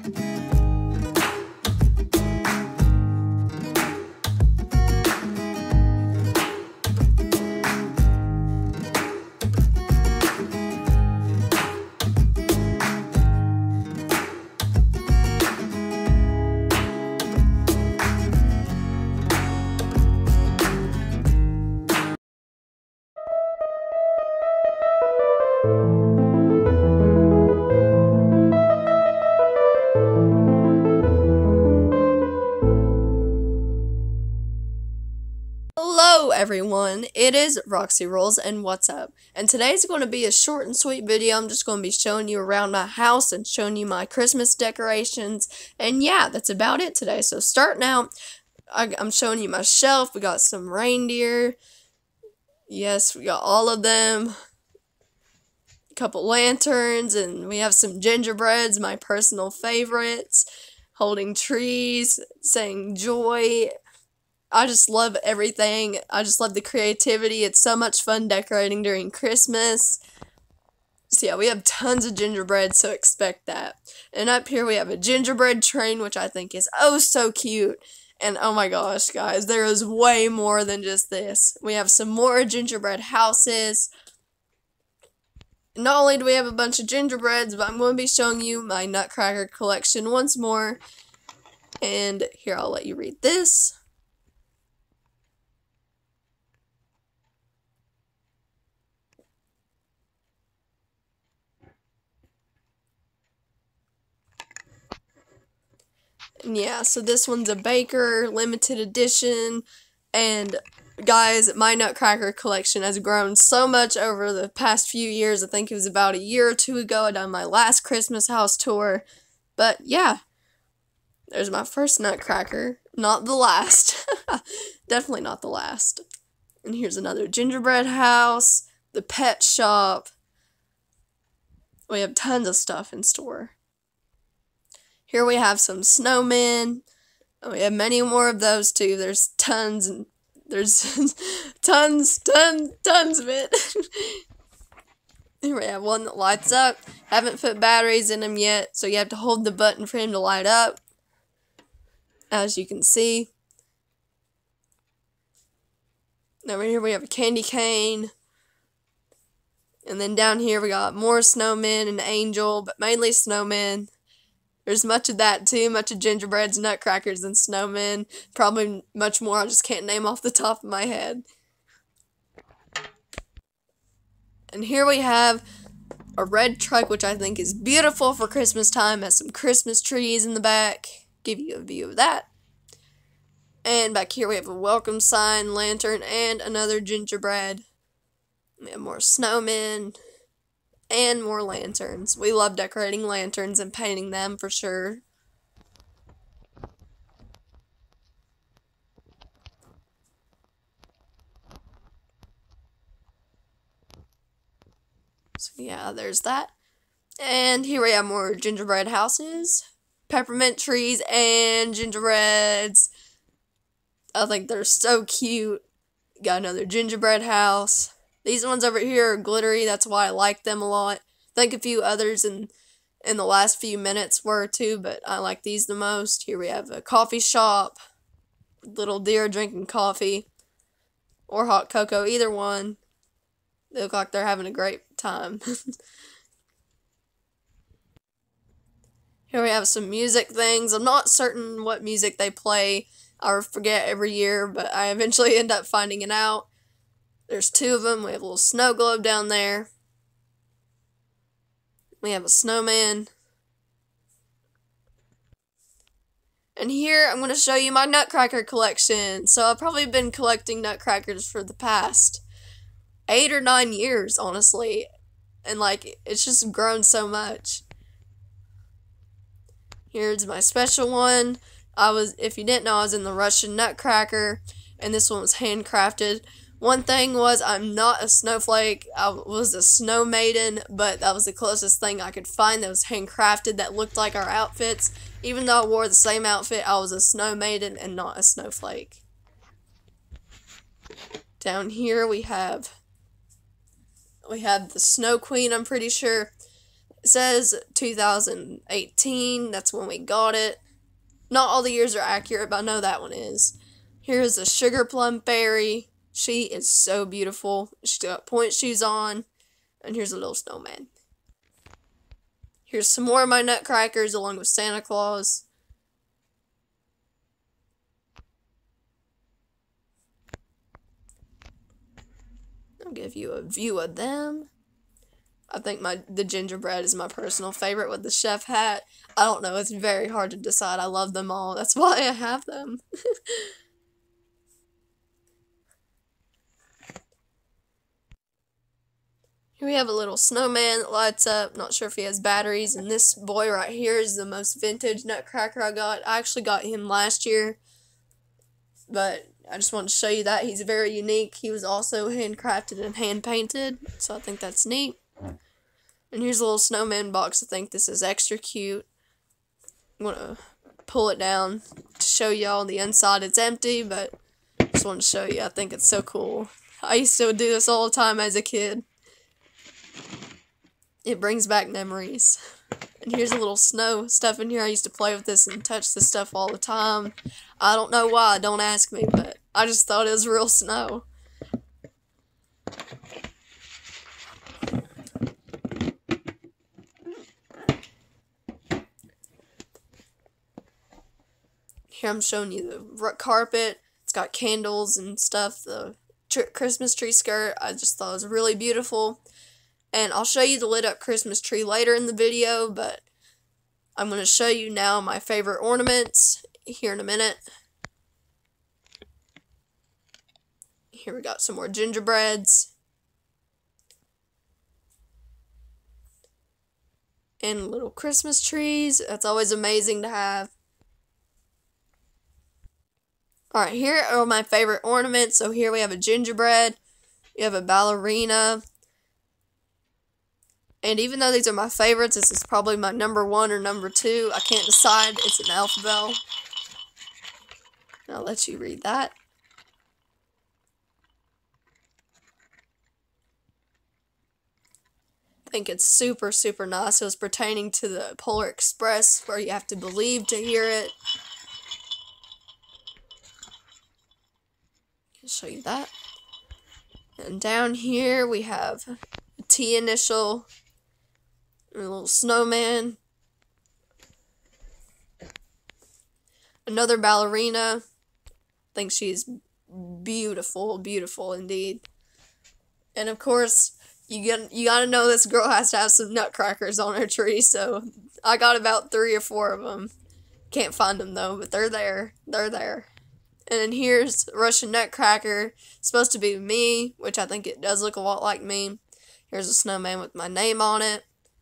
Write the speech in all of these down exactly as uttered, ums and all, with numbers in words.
Hello everyone, it is Roxy Rolls and what's up? And today's going to be a short and sweet video. I'm just going to be showing you around my house and showing you my Christmas decorations. And yeah, that's about it today. So starting out, I, I'm showing you my shelf. We got some reindeer. Yes, we got all of them. A couple lanterns, and we have some gingerbreads, my personal favorites. Holding trees, saying joy. I just love everything. I just love the creativity. It's so much fun decorating during Christmas. So yeah, we have tons of gingerbread, so expect that. And up here we have a gingerbread train, which I think is oh so cute. And oh my gosh, guys, there is way more than just this. We have some more gingerbread houses. Not only do we have a bunch of gingerbreads, but I'm going to be showing you my Nutcracker collection once more. And here, I'll let you read this. And yeah, so this one's a Baker limited edition, and guys, my Nutcracker collection has grown so much over the past few years. I think it was about a year or two ago I done my last Christmas house tour, but yeah, there's my first Nutcracker, not the last, definitely not the last. And here's another gingerbread house, the pet shop. We have tons of stuff in store. Here we have some snowmen. We have many more of those too. There's tons and there's tons, tons, tons of it. Here we have one that lights up. Haven't put batteries in them yet, so you have to hold the button for him to light up. As you can see. Over here we have a candy cane. And then down here we got more snowmen and angel, but mainly snowmen. There's much of that too, much of gingerbreads, nutcrackers, and snowmen. Probably much more I just can't name off the top of my head. And here we have a red truck, which I think is beautiful for Christmas time. Has some Christmas trees in the back. Give you a view of that. And back here we have a welcome sign, lantern, and another gingerbread. We have more snowmen. And more lanterns. We love decorating lanterns and painting them for sure. So yeah, there's that. And here we have more gingerbread houses, peppermint trees, and gingerbreads. I think they're so cute. Got another gingerbread house. These ones over here are glittery, that's why I like them a lot. I think a few others in, in the last few minutes were too, but I like these the most. Here we have a coffee shop, little deer drinking coffee, or hot cocoa, either one. They look like they're having a great time. Here we have some music things. I'm not certain what music they play. I forget every year, but I eventually end up finding it out. There's two of them. We have a little snow globe down there. We have a snowman. And here I'm going to show you my Nutcracker collection. So I've probably been collecting Nutcrackers for the past eight or nine years, honestly. And like, it's just grown so much. Here's my special one. I was, if you didn't know, I was in the Russian Nutcracker. And this one was handcrafted. One thing was, I'm not a snowflake. I was a snow maiden, but that was the closest thing I could find that was handcrafted that looked like our outfits. Even though I wore the same outfit, I was a snow maiden and not a snowflake. Down here we have we have the Snow Queen, I'm pretty sure. It says two thousand eighteen, that's when we got it. Not all the years are accurate, but I know that one is. Here's a sugar plum fairy. She is so beautiful. She's got point shoes on. And here's a little snowman. Here's some more of my nutcrackers along with Santa Claus. I'll give you a view of them. I think my the gingerbread is my personal favorite with the chef hat. I don't know, it's very hard to decide. I love them all. That's why I have them. Here we have a little snowman that lights up. Not sure if he has batteries. And this boy right here is the most vintage nutcracker I got. I actually got him last year. But I just wanted to show you that. He's very unique. He was also handcrafted and hand-painted. So I think that's neat. And here's a little snowman box. I think this is extra cute. I'm going to pull it down to show y'all the inside. It's empty, but I just want to show you. I think it's so cool. I used to do this all the time as a kid. It brings back memories. And here's a little snow stuff in here. I used to play with this and touch this stuff all the time. I don't know why, don't ask me, but I just thought it was real snow. Here I'm showing you the carpet. It's got candles and stuff. The tr Christmas tree skirt, I just thought it was really beautiful. And I'll show you the lit up Christmas tree later in the video, but I'm going to show you now my favorite ornaments here in a minute. Here we got some more gingerbreads. And little Christmas trees. That's always amazing to have. Alright, here are my favorite ornaments. So here we have a gingerbread. You have a ballerina. And even though these are my favorites, this is probably my number one or number two. I can't decide. It's an elf bell. I'll let you read that. I think it's super, super nice. It was pertaining to the Polar Express, where you have to believe to hear it. I'll show you that. And down here we have a T initial. A little snowman. Another ballerina. I think she's beautiful, beautiful indeed. And of course, you get you gotta know this girl has to have some nutcrackers on her tree. So I got about three or four of them. Can't find them though, but they're there. They're there. And then here's Russian nutcracker. It's supposed to be me, which I think it does look a lot like me. Here's a snowman with my name on it.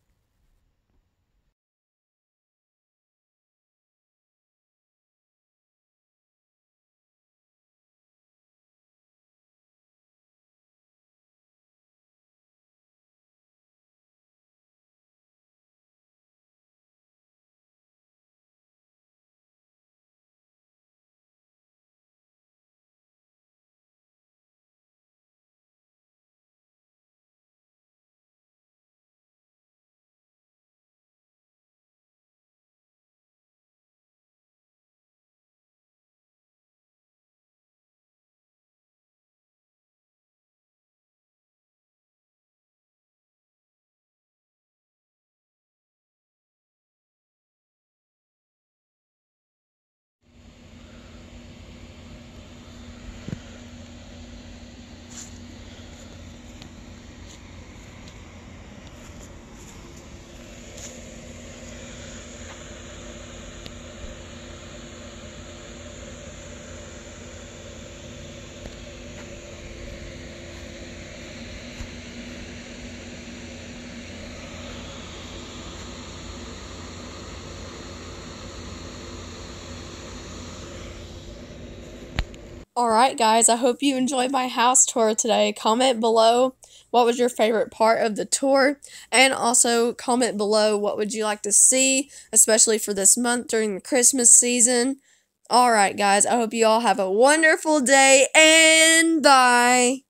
Alright guys, I hope you enjoyed my house tour today. Comment below what was your favorite part of the tour, and also comment below what would you like to see, especially for this month during the Christmas season. Alright guys, I hope you all have a wonderful day, and bye!